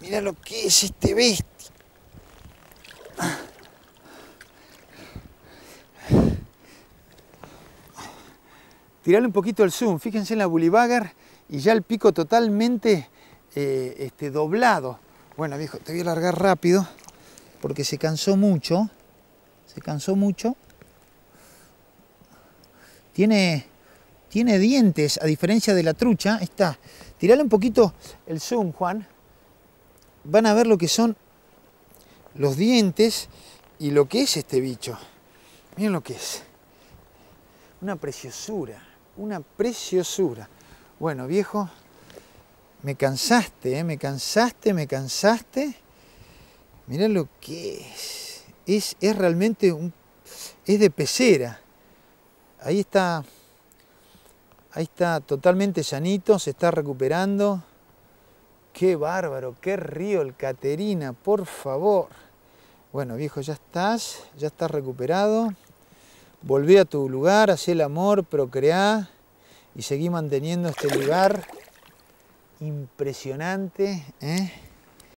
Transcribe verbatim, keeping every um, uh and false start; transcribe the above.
Mirá lo que es este bestia. Tirale un poquito el zoom, fíjense en la bullybagger y ya el pico totalmente eh, este, doblado. Bueno, viejo, te voy a largar rápido porque se cansó mucho. Se cansó mucho. Tiene, tiene dientes, a diferencia de la trucha. Ahí está. Tirale un poquito el zoom, Juan. Van a ver lo que son los dientes y lo que es este bicho. Miren lo que es. Una preciosura. Una preciosura. Bueno, viejo, me cansaste, ¿eh? me cansaste, me cansaste. Mirá lo que es. Es, es realmente un... es de pecera. Ahí está. Ahí está totalmente llanito, se está recuperando. Qué bárbaro, qué río el Caterina, por favor. Bueno, viejo, ya estás, ya estás recuperado. Volví a tu lugar, hacé el amor, procreá y seguí manteniendo este lugar impresionante, ¿eh?